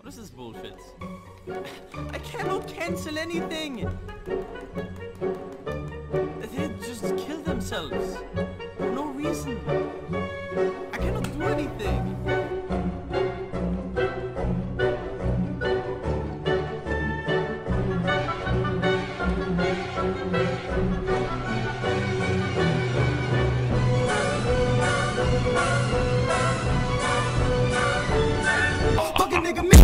What is this bullshit? I cannot cancel anything! They just kill themselves. For no reason. I cannot do anything. Fucking nigga, me.